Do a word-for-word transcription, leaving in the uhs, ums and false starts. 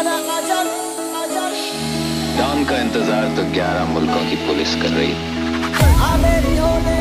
Don का इंतजार तो ग्यारह मुल्कों की पुलिस कर रही है।